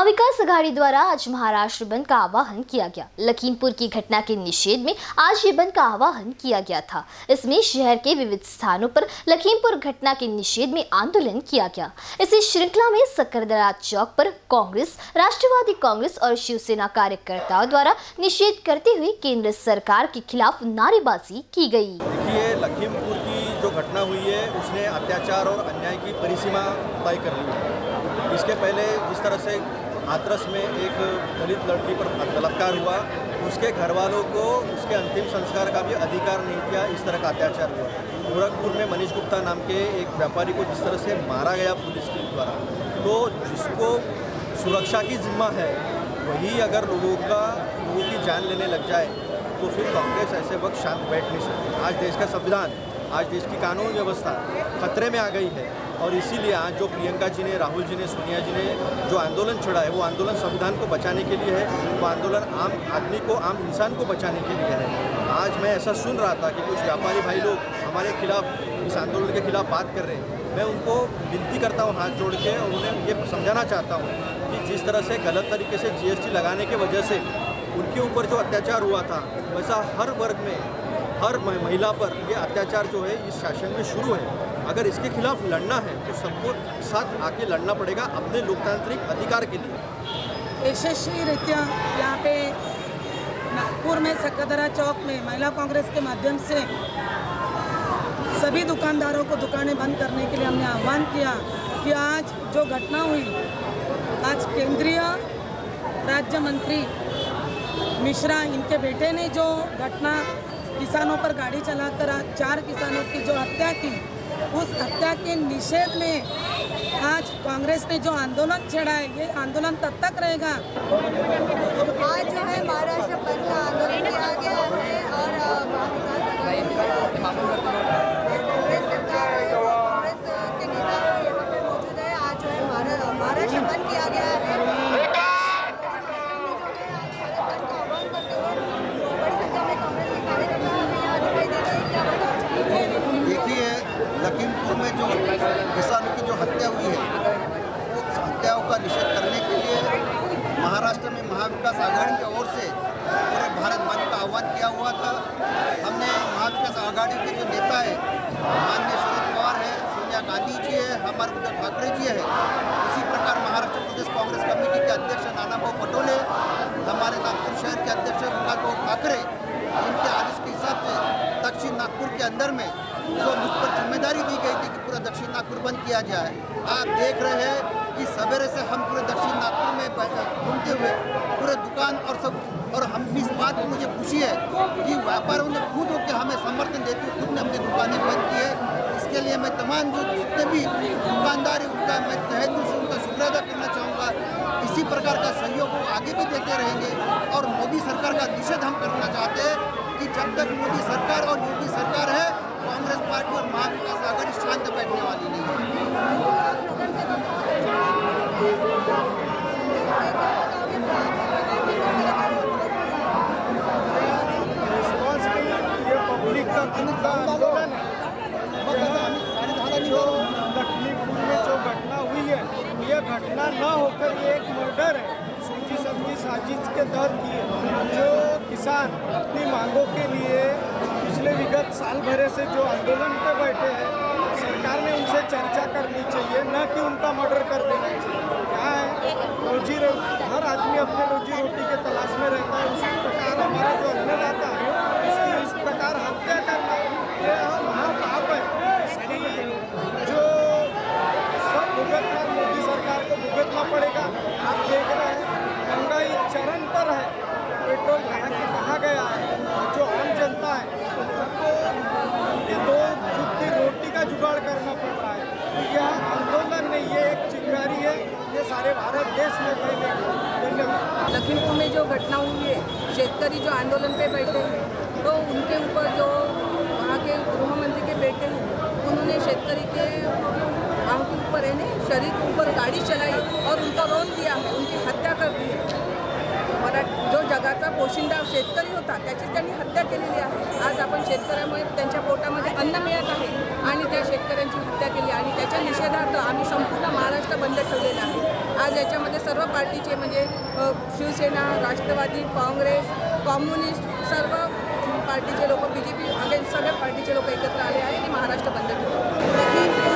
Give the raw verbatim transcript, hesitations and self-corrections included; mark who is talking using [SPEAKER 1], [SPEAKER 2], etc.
[SPEAKER 1] महाविकास अघाड़ी द्वारा आज महाराष्ट्र बंद का आह्वान किया गया। लखीमपुर की घटना के निषेध में आज ये बंद का आह्वान किया गया था। इसमें शहर के विविध स्थानों पर लखीमपुर घटना के निषेध में आंदोलन किया गया। इसी श्रृंखला में सकरदरा चौक पर कांग्रेस, राष्ट्रवादी कांग्रेस और शिवसेना कार्यकर्ताओं द्वारा निषेध करते हुए केंद्र सरकार के खिलाफ नारेबाजी की गई।
[SPEAKER 2] देखिए, लखीमपुर की जो घटना हुई है उसने अत्याचार और अन्याय की परिसीमा तय कर ली है। इसके पहले जिस तरह से हाथरस में एक दलित लड़की पर बलात्कार हुआ, उसके घर वालों को उसके अंतिम संस्कार का भी अधिकार नहीं दिया, इस तरह का अत्याचार हुआ। गोरखपुर में मनीष गुप्ता नाम के एक व्यापारी को जिस तरह से मारा गया पुलिस के द्वारा, तो जिसको सुरक्षा की जिम्मा है वही अगर लोगों का लोगों की जान लेने लग जाए तो फिर कांग्रेस ऐसे वक्त शांत बैठ नहीं सकती। आज देश का संविधान, आज देश की कानून व्यवस्था खतरे में आ गई है और इसीलिए आज जो प्रियंका जी ने, राहुल जी ने, सोनिया जी ने जो आंदोलन छेड़ा है वो आंदोलन संविधान को बचाने के लिए है, वो आंदोलन आम आदमी को, आम इंसान को बचाने के लिए है। आज मैं ऐसा सुन रहा था कि कुछ व्यापारी भाई लोग हमारे खिलाफ, इस आंदोलन के खिलाफ बात कर रहे हैं। मैं उनको विनती करता हूँ हाथ जोड़ के, और उन्हें ये समझाना चाहता हूँ कि जिस तरह से गलत तरीके से जी एस टी लगाने की वजह से उनके ऊपर जो अत्याचार हुआ था, वैसा हर वर्ग में, हर महिला पर ये अत्याचार जो है इस शासन में शुरू है। अगर इसके खिलाफ लड़ना है तो सबको साथ आके लड़ना पड़ेगा अपने लोकतांत्रिक अधिकार के लिए।
[SPEAKER 3] यशस्वी रीत्या यहाँ पे नागपुर में सकरदरा चौक में महिला कांग्रेस के माध्यम से सभी दुकानदारों को दुकानें बंद करने के लिए हमने आह्वान किया कि आज जो घटना हुई, आज केंद्रीय राज्य मंत्री मिश्रा, इनके बेटे ने जो घटना किसानों पर गाड़ी चलाकर चार किसानों की जो हत्या की, उस हत्या के निषेध में आज कांग्रेस ने जो आंदोलन छेड़ा है, ये आंदोलन तब तक रहेगा।
[SPEAKER 4] आज जो है महाराष्ट्र बंद का आंदोलन किया गया है और कांग्रेस सरकार, कांग्रेस के नेता यहाँ पे मौजूद है। आज जो है महाराष्ट्र बंद किया गया है।
[SPEAKER 5] लखीमपुर में जो किसानों की जो हत्या हुई है, वो हत्याओं का निषेध करने के लिए महाराष्ट्र में महाविकास आघाड़ी की ओर से पूरे भारत बंद का आह्वान किया हुआ था। हमने महाविकास आघाड़ी के जो नेता है, माननीय शरद पवार है, सोनिया गांधी जी है, हमारे उद्धव ठाकरे जी है, उसी प्रकार महाराष्ट्र प्रदेश कांग्रेस कमेटी के अध्यक्ष नानाभाऊ पटोले, हमारे नागपुर शहर के अध्यक्ष विकासभाऊ ठाकरे, इनके आदेश के हिसाब से दक्षिण नागपुर के अंदर में जो मुझ पर जिम्मेदारी दी गई थी कि पूरा दक्षिण नागपुर बंद किया जाए। आप देख रहे हैं कि सवेरे से हम पूरे दक्षिण नागपुर में घूमते हुए पूरे दुकान और सब, और हम इस बात की मुझे खुशी है कि व्यापारियों ने खुद होकर हमें समर्थन देते हुए खुद ने अपनी दुकानें बंद की है। इसके लिए मैं तमाम जो जितने भी दुकानदार हैं उनका मैं तहे दिल से उनका शुक्र अदा करना चाहूँगा। इसी प्रकार का सहयोग वो आगे भी देते रहेंगे और मोदी सरकार का निषेध हम करना चाहते हैं कि जब तक मोदी सरकार और योगी सरकार है, कांग्रेस पार्टी और महाविकास आघाड़ी शांत बैठने वाली नहीं है।
[SPEAKER 6] ये पब्लिक का खुद का आंदोलन है। जो लखीमपुर में जो घटना हुई है, ये घटना न होकर ये एक मर्डर है, सूझी समझी साजिश के तहत की है। जो किसान अपनी मांगों के लिए पिछले विगत साल भरे से जो आंदोलन पे बैठे हैं, सरकार ने उनसे चर्चा करनी चाहिए, न कि उनका मर्डर कर देना चाहिए। क्या है, रोजी रोटी, हर आदमी अपने रोजी रोटी के तलाश में रहता है। उसी प्रकार हमारा जो अन्नदाता है उसकी इस प्रकार हत्या करना ये महापाप है। इसकी जो सब भुगतना मोदी सरकार को भुगतना पड़ेगा। आप देख रहे हैं महंगाई चरम पर है, पेट्रोल कहाँ के कहाँ गया है। जो आम जनता है उनको ये दो फुट की रोटी का जुगाड़ करना पड़ रहा है। तो यह आंदोलन नहीं, ये एक चिंगारी है, ये सारे भारत देश में फैलेगी। धन्यवाद।
[SPEAKER 7] लखीमपुर में जो घटना हुई है, शेतकरी जो आंदोलन पे बैठे हैं, तो उनके ऊपर जो वहाँ के गृह मंत्री के बेटे हैं, उन्होंने शेतकरी के आम के ऊपर है ना शरीर के ऊपर गाड़ी चलाई और उनका रोल दिया है, उनकी हत्या कर दी है। और जो जगाचा पोशिंदा शेतकरी होता त्याची त्यांनी हत्या केलेली आहे। आज आपण शेतकऱ्यामुळे त्यांच्या पोटामध्ये अन्न मिळत आहे आणि त्या शेतकऱ्यांची हत्या केली आणि त्याच्या त्याच्या निषेधार्थ आम्ही संपूर्ण महाराष्ट्र बंद ठेवलेला आहे। आज याच्यामध्ये सर्व पार्टीचे म्हणजे अ, शिवसेना, राष्ट्रवादी, काँग्रेस, कम्युनिस्ट सर्व पार्टीचे लोक, बी जे पी अगेन्स्ट सगळ्या पार्टीचे लोक एकत्र आले आहे आणि महाराष्ट्र बंद ठेवले।